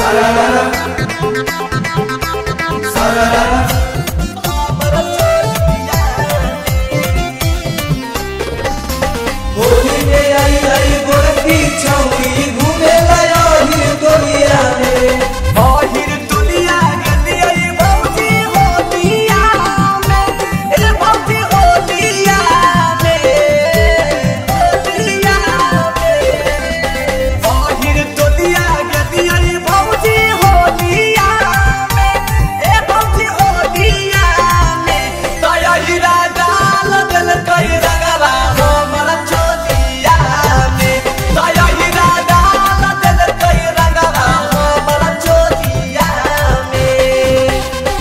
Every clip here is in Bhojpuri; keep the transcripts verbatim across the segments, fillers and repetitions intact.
होली में आई आई गोरखी छौरी घूमे लाया ही दुनिया में बाहिर दुनिया गली आई भौजी होलिया में ए भौजी होलिया में होलिया में बाहिर दुनिया गली आई भौजी होलिया में ए भौजी होलिया में दया हीरा डाल दिल कई रंगवा हमर चोलिया में दया हीरा डाल दिल कई रंगवा हमर चोलिया में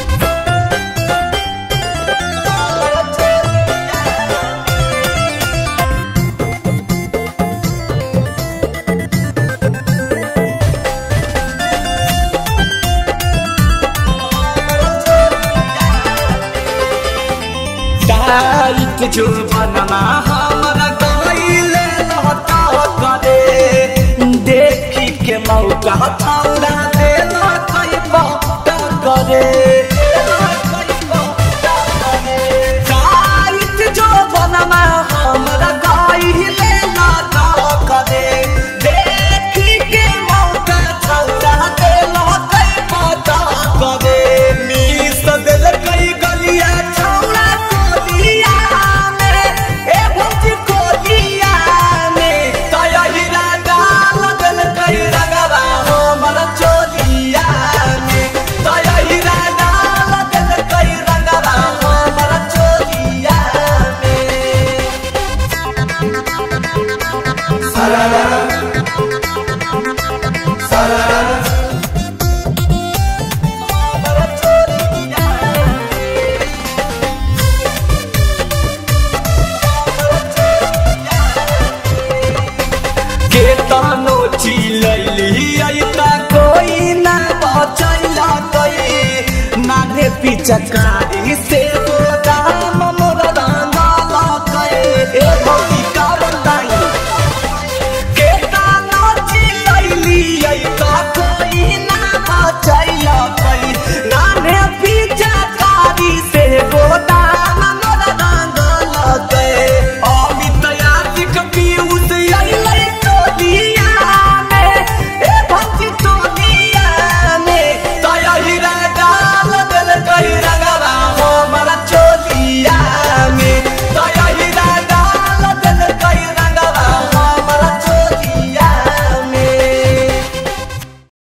डाइट जो बनना हमरा गइले लहका करे देखी के मौका छौड़ा देला कई बात करे डाइट जो बनना हमरा गइले लहका करे देखी के मौका छौड़ा देला कई बात करे मिस दिल कई गलिया छौड़ा कोलिया में ए भौजी कोलिया में दया हीरा डाल दिल कई रंगवा हमर चोलिया में दया हीरा डाल दिल कई रंगवा हमर चोलिया में सारा सारा हमर चोलिया केतनो चिलैली अइता कोई ना बचैला कई नाने पिचकारी से